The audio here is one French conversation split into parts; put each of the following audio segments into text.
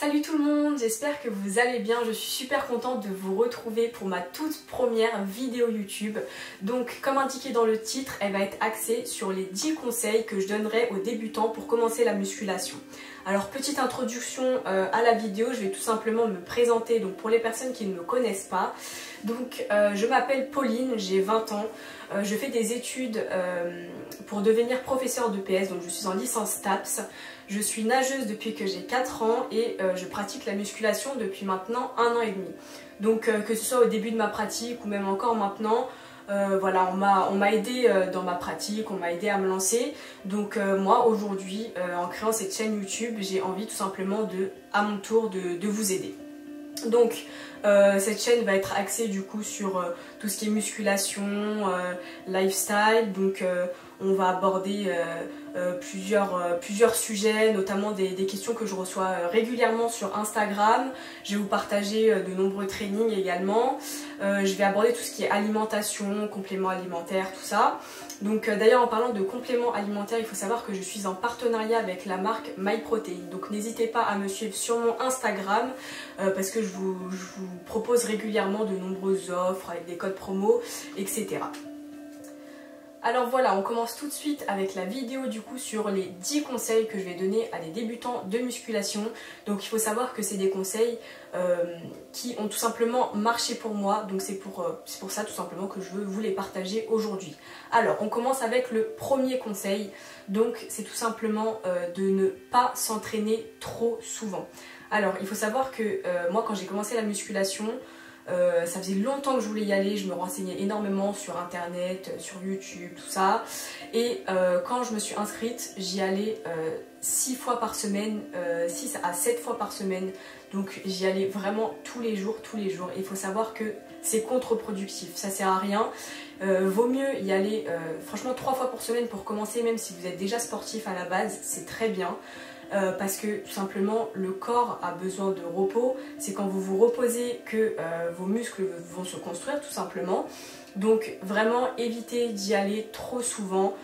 Salut tout le monde, j'espère que vous allez bien. Je suis super contente de vous retrouver pour ma toute première vidéo YouTube. Donc comme indiqué dans le titre, elle va être axée sur les 10 conseils que je donnerai aux débutants pour commencer la musculation. Alors petite introduction à la vidéo, je vais tout simplement me présenter donc pour les personnes qui ne me connaissent pas. Donc je m'appelle Pauline, j'ai 20 ans, je fais des études pour devenir professeur de PS, donc je suis en licence TAPS. Je suis nageuse depuis que j'ai 4 ans et je pratique la musculation depuis maintenant 1 an et demi. Donc que ce soit au début de ma pratique ou même encore maintenant, voilà, on m'a aidé dans ma pratique, on m'a aidé à me lancer. Donc moi aujourd'hui, en créant cette chaîne YouTube, j'ai envie tout simplement à mon tour de vous aider. Donc cette chaîne va être axée du coup sur tout ce qui est musculation, lifestyle. Donc on va aborder plusieurs sujets, notamment des questions que je reçois régulièrement sur Instagram. Je vais vous partager de nombreux trainings également. Je vais aborder tout ce qui est alimentation, compléments alimentaires, tout ça. Donc d'ailleurs en parlant de compléments alimentaires, il faut savoir que je suis en partenariat avec la marque MyProtein. Donc n'hésitez pas à me suivre sur mon Instagram parce que je vous propose régulièrement de nombreuses offres avec des codes promo, etc. Alors voilà, on commence tout de suite avec la vidéo du coup sur les 10 conseils que je vais donner à des débutants de musculation. Donc il faut savoir que c'est des conseils qui ont tout simplement marché pour moi. Donc c'est pour ça tout simplement que je veux vous les partager aujourd'hui. Alors on commence avec le premier conseil. Donc c'est tout simplement de ne pas s'entraîner trop souvent. Alors il faut savoir que moi quand j'ai commencé la musculation, ça faisait longtemps que je voulais y aller, je me renseignais énormément sur internet, sur YouTube, tout ça. Et quand je me suis inscrite, j'y allais 6 fois par semaine, 6 à 7 fois par semaine. Donc j'y allais vraiment tous les jours. Et il faut savoir que c'est contre-productif, ça sert à rien. Vaut mieux y aller franchement 3 fois par semaine pour commencer, même si vous êtes déjà sportif à la base, c'est très bien. Parce que tout simplement le corps a besoin de repos, c'est quand vous vous reposez que vos muscles vont se construire tout simplement. Donc vraiment évitez d'y aller trop souvent.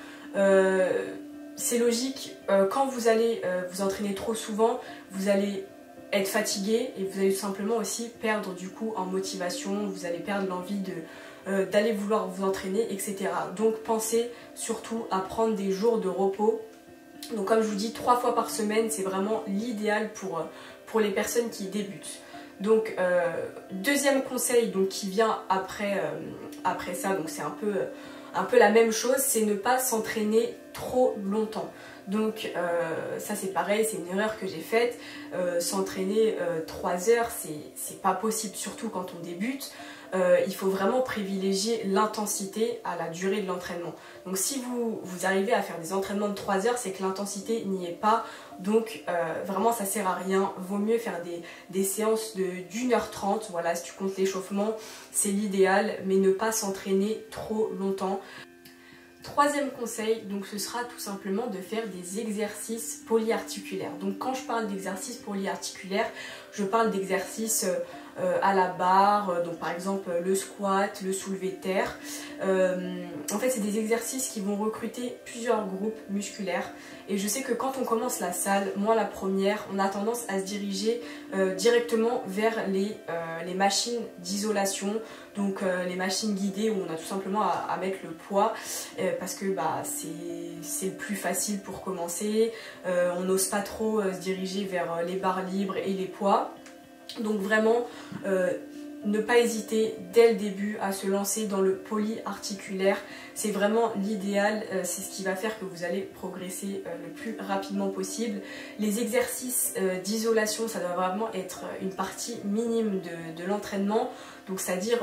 C'est logique, quand vous allez vous entraîner trop souvent, vous allez être fatigué et vous allez tout simplement aussi perdre du coup en motivation, vous allez perdre l'envie d'aller vouloir vous entraîner, etc. Donc pensez surtout à prendre des jours de repos. Donc comme je vous dis, 3 fois par semaine, c'est vraiment l'idéal pour les personnes qui débutent. Donc deuxième conseil donc, qui vient après ça, donc c'est un peu la même chose, c'est ne pas s'entraîner trop longtemps. Donc ça c'est pareil, c'est une erreur que j'ai faite. S'entraîner 3 heures, c'est pas possible, surtout quand on débute. Il faut vraiment privilégier l'intensité à la durée de l'entraînement. Donc si vous arrivez à faire des entraînements de 3 heures, c'est que l'intensité n'y est pas. Donc vraiment ça sert à rien. Vaut mieux faire des séances de d'1h30. Voilà, si tu comptes l'échauffement, c'est l'idéal, mais ne pas s'entraîner trop longtemps. Troisième conseil, donc ce sera tout simplement de faire des exercices polyarticulaires. Donc quand je parle d'exercices polyarticulaires, je parle d'exercices à la barre, donc par exemple le squat, le soulevé de terre. En fait c'est des exercices qui vont recruter plusieurs groupes musculaires. Et je sais que quand on commence la salle, moi la première, on a tendance à se diriger directement vers les machines d'isolation. Donc les machines guidées où on a tout simplement à mettre le poids parce que bah, c'est le plus facile pour commencer. On n'ose pas trop se diriger vers les barres libres et les poids. Donc vraiment ne pas hésiter dès le début à se lancer dans le polyarticulaire. C'est vraiment l'idéal, c'est ce qui va faire que vous allez progresser le plus rapidement possible. Les exercices d'isolation, ça doit vraiment être une partie minime de l'entraînement. Donc c'est-à-dire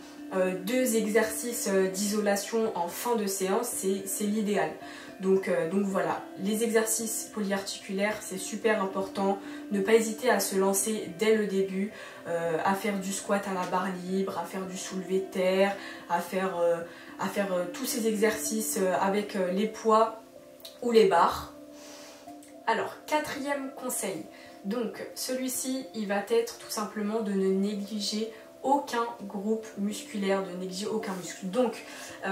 2 exercices d'isolation en fin de séance, c'est l'idéal. Donc voilà, les exercices polyarticulaires, c'est super important. Ne pas hésiter à se lancer dès le début, à faire du squat à la barre libre, à faire du soulevé de terre, à faire tous ces exercices avec les poids ou les barres. Alors, quatrième conseil. Donc celui-ci, il va être tout simplement de ne négliger aucun groupe musculaire, de négliger aucun muscle. Donc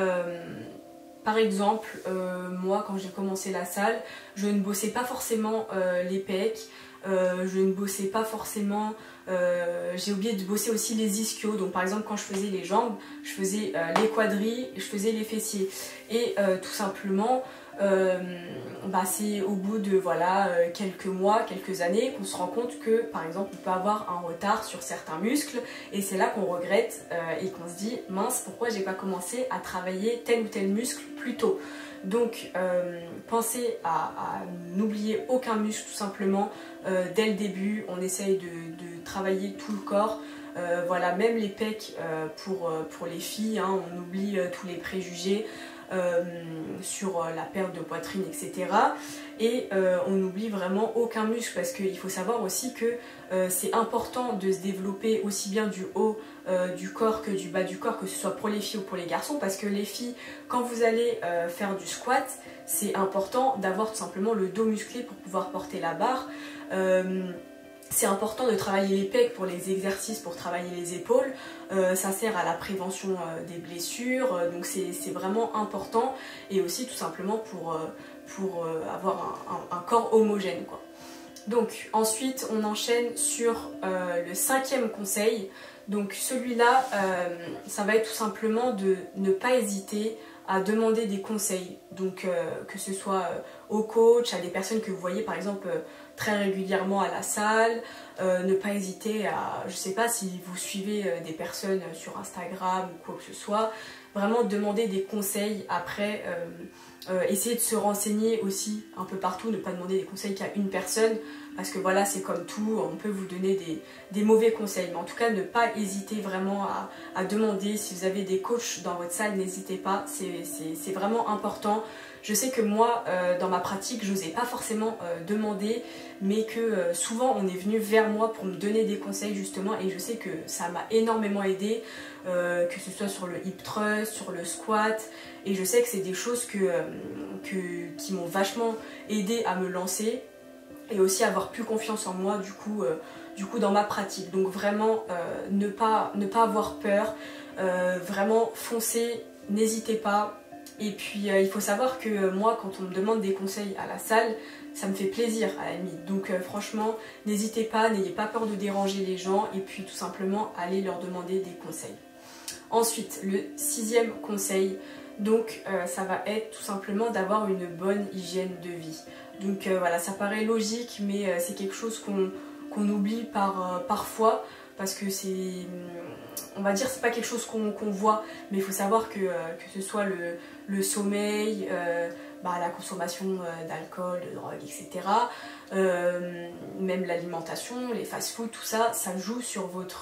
par exemple, moi quand j'ai commencé la salle, je ne bossais pas forcément les pecs, je ne bossais pas forcément, j'ai oublié de bosser aussi les ischios. Donc par exemple quand je faisais les jambes, je faisais les quadris, je faisais les fessiers. Et tout simplement, c'est au bout de voilà, quelques mois, quelques années qu'on se rend compte que par exemple on peut avoir un retard sur certains muscles, et c'est là qu'on regrette et qu'on se dit mince, pourquoi j'ai pas commencé à travailler tel ou tel muscle plus tôt. Donc pensez à n'oublier aucun muscle tout simplement. Dès le début on essaye de travailler tout le corps. Voilà, même les pecs pour les filles, hein, on oublie tous les préjugés sur la perte de poitrine, etc. Et on n'oublie vraiment aucun muscle, parce qu'il faut savoir aussi que c'est important de se développer aussi bien du haut du corps que du bas du corps, que ce soit pour les filles ou pour les garçons, parce que les filles, quand vous allez faire du squat, c'est important d'avoir tout simplement le dos musclé pour pouvoir porter la barre. C'est important de travailler les pecs pour les exercices, pour travailler les épaules. Ça sert à la prévention des blessures, donc c'est vraiment important. Et aussi tout simplement pour avoir un corps homogène, quoi. Donc ensuite on enchaîne sur le 5e conseil. Donc celui-là, ça va être tout simplement de ne pas hésiter à demander des conseils. Donc que ce soit au coach, à des personnes que vous voyez par exemple très régulièrement à la salle, ne pas hésiter à, je sais pas si vous suivez des personnes sur Instagram ou quoi que ce soit, vraiment demander des conseils. Après, essayer de se renseigner aussi un peu partout, ne pas demander des conseils qu'à une personne, parce que voilà, c'est comme tout, on peut vous donner des mauvais conseils. Mais en tout cas, ne pas hésiter vraiment à demander. Si vous avez des coachs dans votre salle, n'hésitez pas, c'est vraiment important. Je sais que moi, dans ma pratique, je n'osais pas forcément demander, mais que souvent on est venu vers moi pour me donner des conseils justement, et je sais que ça m'a énormément aidé, que ce soit sur le hip thrust, sur le squat, et je sais que c'est des choses qui m'ont vachement aidé à me lancer, et aussi avoir plus confiance en moi du coup dans ma pratique. Donc vraiment ne pas avoir peur, vraiment foncer, n'hésitez pas. Et puis il faut savoir que moi, quand on me demande des conseils à la salle, ça me fait plaisir à la limite. Donc franchement, n'hésitez pas, n'ayez pas peur de déranger les gens, et puis tout simplement allez leur demander des conseils. Ensuite, le 6e conseil, donc ça va être tout simplement d'avoir une bonne hygiène de vie. Donc voilà, ça paraît logique, mais c'est quelque chose qu'on oublie parfois, parce que c'est, on va dire, c'est pas quelque chose qu'on voit, mais il faut savoir que ce soit le sommeil, la consommation d'alcool, de drogue, etc. Même l'alimentation, les fast-food, tout ça, ça joue sur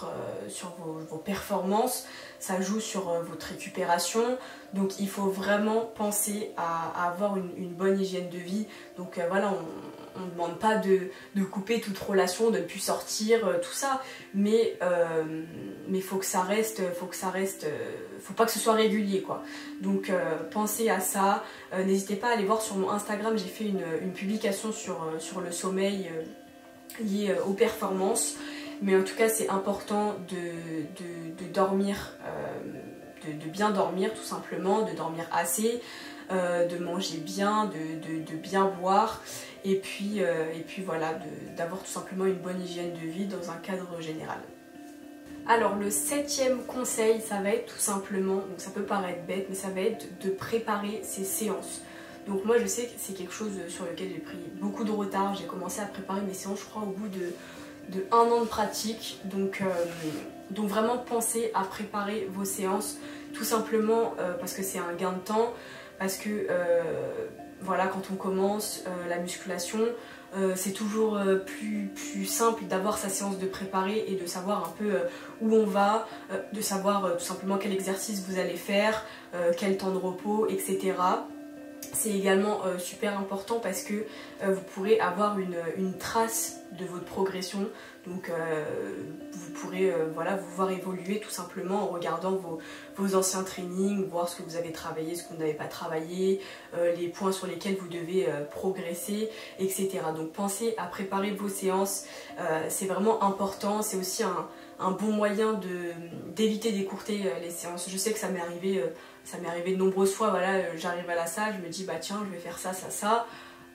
vos performances, ça joue sur votre récupération. Donc il faut vraiment penser à avoir une bonne hygiène de vie. Donc voilà, on ne demande pas de couper toute relation, de ne plus sortir, tout ça, mais faut que ça reste, faut pas que ce soit régulier, quoi. Donc pensez à ça. N'hésitez pas à aller voir sur mon Instagram, j'ai fait une publication sur le sommeil lié aux performances. Mais en tout cas, c'est important de dormir, de bien dormir tout simplement, de dormir assez, de manger bien, de bien boire, et puis voilà, d'avoir tout simplement une bonne hygiène de vie dans un cadre général. Alors le 7e conseil, ça va être tout simplement, donc ça peut paraître bête, mais ça va être de préparer ses séances. Donc moi je sais que c'est quelque chose sur lequel j'ai pris beaucoup de retard. J'ai commencé à préparer mes séances, je crois, au bout de 1 an de pratique. Donc vraiment pensez à préparer vos séances, tout simplement parce que c'est un gain de temps, parce que voilà, quand on commence la musculation, c'est toujours plus simple d'avoir sa séance de préparer et de savoir un peu où on va, de savoir tout simplement quel exercice vous allez faire, quel temps de repos, etc. C'est également super important parce que vous pourrez avoir une trace de votre progression. Donc vous pourrez voilà, vous voir évoluer tout simplement en regardant vos anciens trainings, voir ce que vous avez travaillé, ce que vous n'avez pas travaillé, les points sur lesquels vous devez progresser, etc. Donc pensez à préparer vos séances, c'est vraiment important. C'est aussi un bon moyen d'éviter d'écourter les séances. Je sais que ça m'est arrivé de nombreuses fois. Voilà, j'arrive à la salle, je me dis bah tiens, je vais faire ça, ça, ça.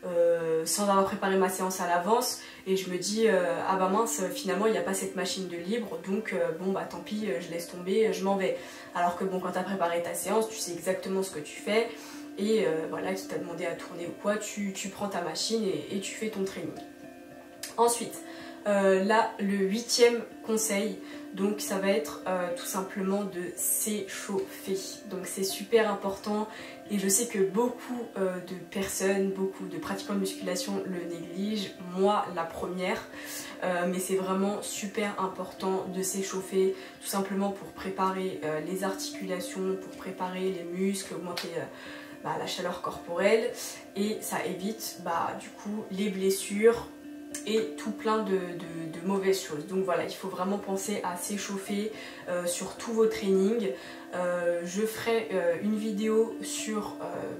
sans avoir préparé ma séance à l'avance, et je me dis ah bah mince, finalement il n'y a pas cette machine de libre, donc bon bah tant pis, je laisse tomber, je m'en vais. Alors que bon, quand tu as préparé ta séance, tu sais exactement ce que tu fais, et voilà, qui t'a demandé à tourner ou quoi, tu prends ta machine et tu fais ton training. Ensuite, là, le 8e conseil, donc ça va être tout simplement de s'échauffer. Donc c'est super important, et je sais que beaucoup de personnes, beaucoup de pratiquants de musculation le négligent, moi la première, mais c'est vraiment super important de s'échauffer, tout simplement pour préparer les articulations, pour préparer les muscles, augmenter la chaleur corporelle, et ça évite du coup les blessures et tout plein de mauvaises choses. Donc voilà, il faut vraiment penser à s'échauffer sur tous vos trainings. Je ferai une vidéo sur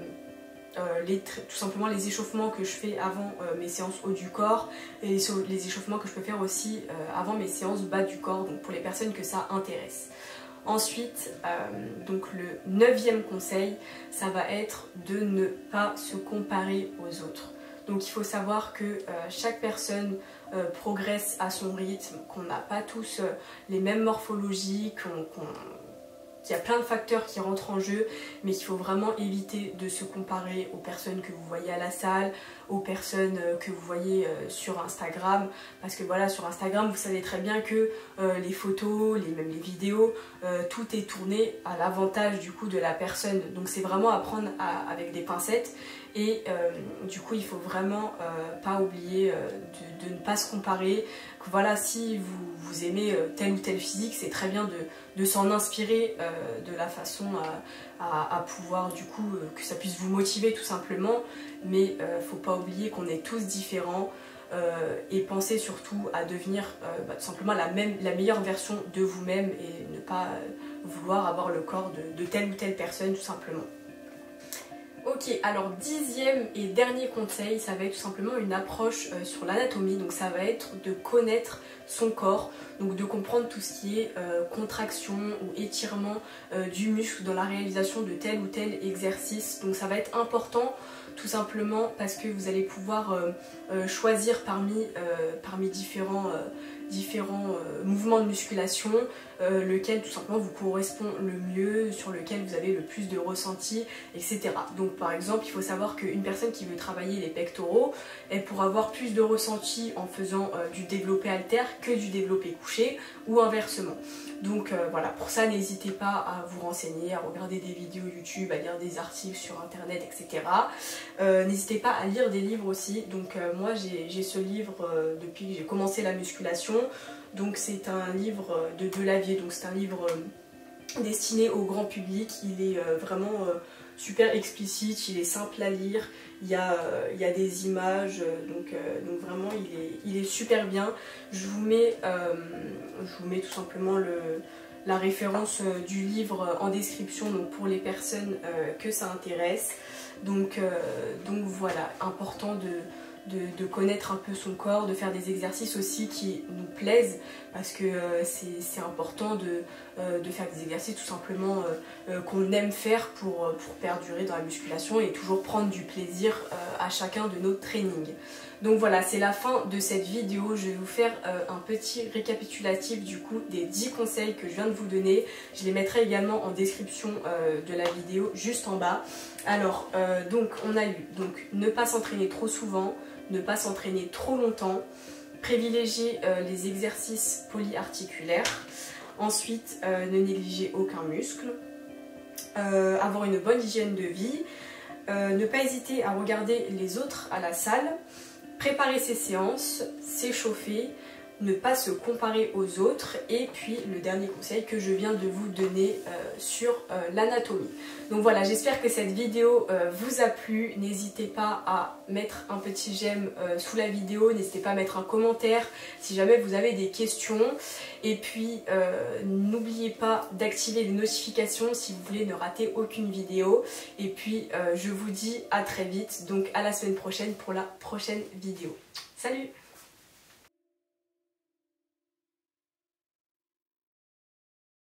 tout simplement les échauffements que je fais avant mes séances haut du corps, et les échauffements que je peux faire aussi avant mes séances bas du corps, donc pour les personnes que ça intéresse. Ensuite, donc le 9e conseil, ça va être de ne pas se comparer aux autres. Donc il faut savoir que chaque personne progresse à son rythme, qu'on n'a pas tous les mêmes morphologies, qu'il y a plein de facteurs qui rentrent en jeu, mais qu'il faut vraiment éviter de se comparer aux personnes que vous voyez à la salle, aux personnes que vous voyez sur Instagram, parce que voilà, sur Instagram vous savez très bien que les photos, même les vidéos, tout est tourné à l'avantage du coup de la personne, donc c'est vraiment à prendre avec des pincettes, et du coup il faut vraiment pas oublier de ne pas se comparer. Que voilà, si vous aimez tel ou tel physique, c'est très bien de s'en inspirer de la façon à pouvoir du coup que ça puisse vous motiver tout simplement, mais faut pas oublier qu'on est tous différents, et pensez surtout à devenir tout simplement la meilleure version de vous-même, et ne pas vouloir avoir le corps de telle ou telle personne tout simplement. Ok, alors 10e et dernier conseil, ça va être tout simplement une approche sur l'anatomie. Donc ça va être de connaître son corps, donc de comprendre tout ce qui est contraction ou étirement du muscle dans la réalisation de tel ou tel exercice. Donc ça va être important tout simplement parce que vous allez pouvoir choisir parmi différents mouvements de musculation, lequel tout simplement vous correspond le mieux, sur lequel vous avez le plus de ressenti, etc. Donc par exemple, il faut savoir qu'une personne qui veut travailler les pectoraux, elle pourra avoir plus de ressenti en faisant du développé haltère que du développé couché, ou inversement. Donc voilà, pour ça n'hésitez pas à vous renseigner, à regarder des vidéos YouTube, à lire des articles sur internet, etc. N'hésitez pas à lire des livres aussi. Donc moi j'ai ce livre depuis que j'ai commencé la musculation. Donc c'est un livre de Delavier, donc c'est un livre destiné au grand public. Il est vraiment super explicite, il est simple à lire, il y a des images, donc vraiment il est super bien. Je vous mets tout simplement la référence du livre en description, donc pour les personnes que ça intéresse. Donc voilà, important de connaître un peu son corps, de faire des exercices aussi qui nous plaisent, parce que c'est important de faire des exercices tout simplement qu'on aime faire pour perdurer dans la musculation et toujours prendre du plaisir à chacun de nos trainings. Donc voilà, c'est la fin de cette vidéo. Je vais vous faire un petit récapitulatif du coup des 10 conseils que je viens de vous donner. Je les mettrai également en description de la vidéo juste en bas. Alors donc on a eu ne pas s'entraîner trop souvent, ne pas s'entraîner trop longtemps, privilégier les exercices polyarticulaires, ensuite ne négliger aucun muscle, avoir une bonne hygiène de vie, ne pas hésiter à regarder les autres à la salle, préparer ses séances, s'échauffer, ne pas se comparer aux autres, et puis le dernier conseil que je viens de vous donner sur l'anatomie. Donc voilà, j'espère que cette vidéo vous a plu. N'hésitez pas à mettre un petit j'aime sous la vidéo, n'hésitez pas à mettre un commentaire si jamais vous avez des questions, et puis n'oubliez pas d'activer les notifications si vous voulez ne rater aucune vidéo, et puis je vous dis à très vite, donc à la semaine prochaine pour la prochaine vidéo. Salut!